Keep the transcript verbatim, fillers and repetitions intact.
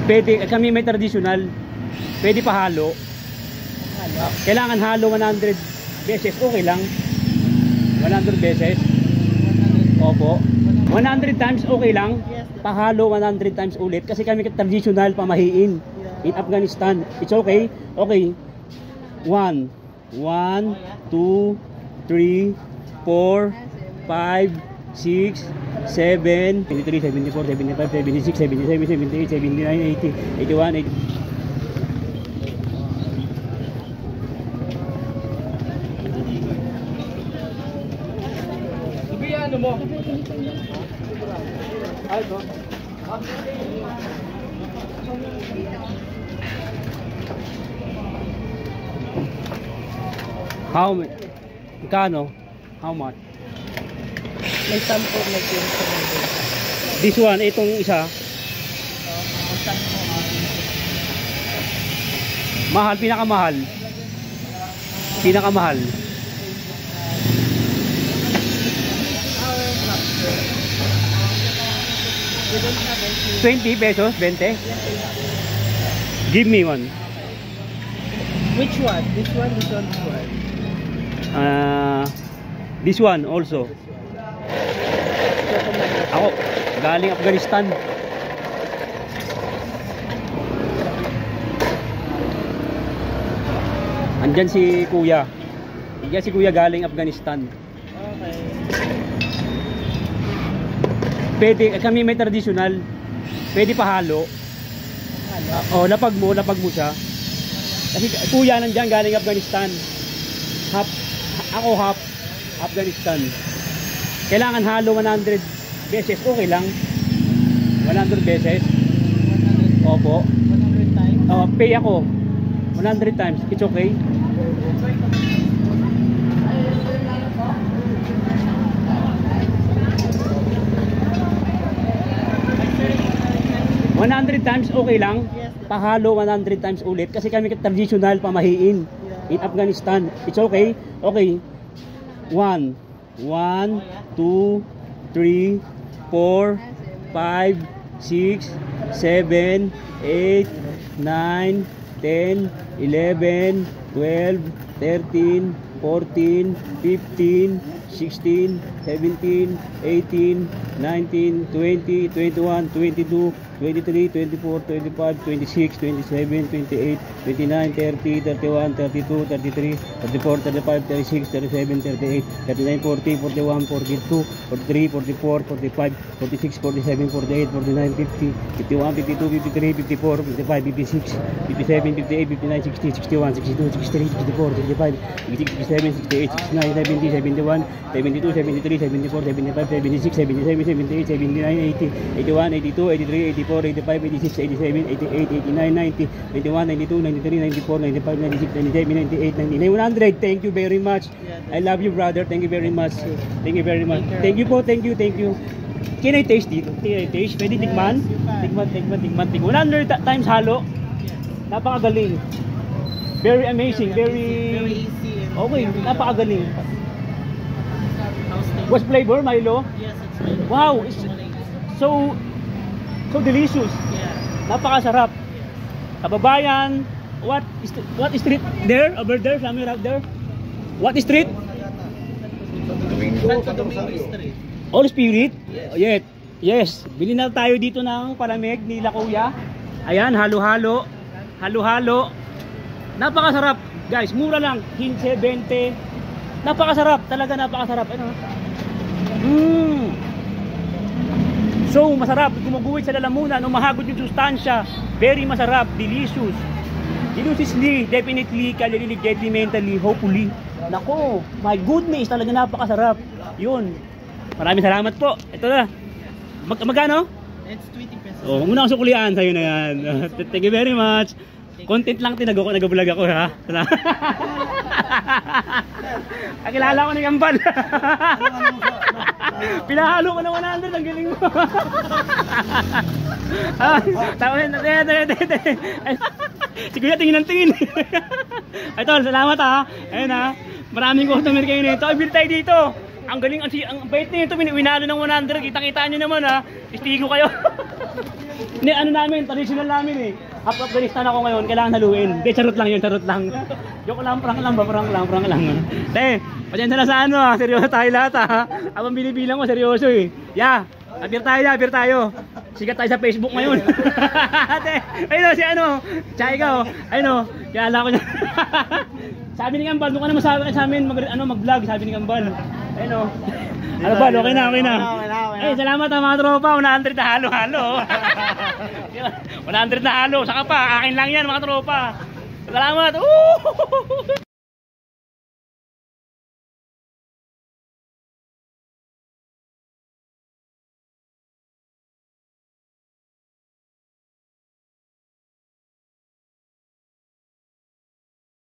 Pwede, kami may traditional. Pwede pa halo. Halo? Kailangan halo one hundred beses. Okay lang. one hundred beses. Opo. one hundred times okay lang. Pahalo one hundred times ulit. Kasi kami traditional pamahiin. In Afghanistan. It's okay. Okay. one. one, two, three, four, five, six, seven, seventy-three, seventy-four, seventy-five, seventy-six, seventy-seven, seventy-eight, seventy-nine, eighty, eighty-one, eighty. Ano mo? Ay, no? How much? Kano? How much? May sample na pinto. This one, itong isa. Mahal, pinakamahal. Pinakamahal. twenty pesos, twenty. Give me one. Which one? This one, this one, this one. Uh, this one also. Ako, galing Afghanistan. Andyan si Kuya. Andyan si Kuya galing Afghanistan. Okay. Pwede, kami may traditional. Pwede pa halo. Halo? Oh, lapag mo, lapag mo siya. Kasi Kuya nandiyan galing Afghanistan. Half, ako half Afghanistan. Kailangan halo one hundred beses. Okay lang. one hundred beses. Opo. one hundred times? Oh, pay ako. one hundred times. It's okay. one hundred times okay lang. Pahalo one hundred times ulit kasi kami traditional pamahiin in Afghanistan. It's okay. Okay. one, one, two, three, four, five, six, seven, eight, nine, ten, eleven, twelve, thirteen, fourteen, fifteen, sixteen, seventeen, eighteen, nineteen, twenty, twenty-one, twenty-two, twenty-three, twenty-four, twenty-five, twenty-six, twenty-seven, twenty-eight, twenty-nine, thirty, thirty-one, thirty-two, thirty-three, thirty-four, thirty-five, thirty-six, thirty-seven, thirty-eight, thirty-nine, forty, forty-one, forty-two, forty-three, forty-four, forty-five, forty-six, forty-seven, forty-eight, forty-nine, fifty, fifty-one, fifty-two, fifty-three, fifty-four, fifty-five, fifty-six, fifty-seven, fifty-eight, fifty-nine, sixty, sixty-one, sixty-two, sixty-three, sixty-four, sixty-five, sixty-six, sixty-seven, sixty-eight, sixty-nine, seventy, seventy-one, seventy-two, seventy-three, seventy-four, seventy-five, seventy-six, seventy-seven, seventy-eight, seventy-nine, eighty, eighty-one, eighty-two, eighty-three, eighty-four, eighty-five, eighty-six, eighty-seven, eighty-eight, eighty-nine, ninety, ninety-one, ninety-two, ninety-three, ninety-four, ninety-five, ninety-six, ninety-seven, ninety-eight, ninety-nine, one hundred. Thank you very much. I love you, brother. Thank you very much. Thank you very much. Thank you po. Thank you. Thank you. Can I taste dito? Can I taste? Pwede tikman? Tikman, tikman, tikman, tikman. one hundred times halo. Napakagaling. Very amazing. Very... Very easy. Okay. Napakagaling. What's flavor, Milo? Yes, it's Milo. Wow. It's so... So delicious. Yeah. Napakasarap. Kababayan, what is what is street there? Over there, somewhere out there. What is street? Santo Domingo Street. All Spirit? Yes. Yes. Bili na tayo dito ng palamig nila Kuya. Ayan, halo-halo. Halo-halo. Napakasarap. Guys, mura lang. fifteen, twenty. Napakasarap. Talaga napakasarap. Ano? Mmm. So, masarap. Gumuguhit sa lalamunan. Umahagod yung sustansya. Very masarap. Delicious. Deliciously. Definitely. Kalililig. Deadly. Mentally. Hopefully. Nako. My goodness. Talaga napakasarap. Yun. Maraming salamat po. Ito na. Mag magkano? It's twenty pesos. Oh, muna akong sukulian. Sa'yo na yan. Thank you very much. Content lang tinago ko. Nag-vlog ako ha. Kakilala ko ni Kambal. Pinahalo ko ng one hundred, ang galing mo. Tapos, si Kuya tingin ng tingin. Ito, salamat ha. Ayun ha. Maraming customer kayo nito. Ay, bil tayo dito. Ang galing, ang, ang bait nito. Winalo ng one hundred. Kita-kita nyo naman ha. Istigo kayo. Hindi, ano namin, traditional namin eh. Half Afghanistan ako ngayon, kailangan haluin. Hindi, charot lang yun, charot lang. Joke lang, prank lang ba, prank lang, prank lang. Te, pasensya na sa ano ah, seryoso tayo lahat ah. Habang binibilang mo, seryoso eh. Yeah, appear tayo na, appear tayo. Sikat tayo sa Facebook ngayon. Te, ayun o, si ano, tsaka ikaw, ayun o, kilala ko niya. Sabi ni Gambal, doon ka na masabi sa amin, mag, ano, mag-vlog, sabi ni Gambal. Ayun o. Ano ba, okay na, okay na. Eh, salamat ha mga tropa, one hundred na halo-halo. one hundred na halo, saka pa, akin lang yan mga tropa. Salamat. Woo!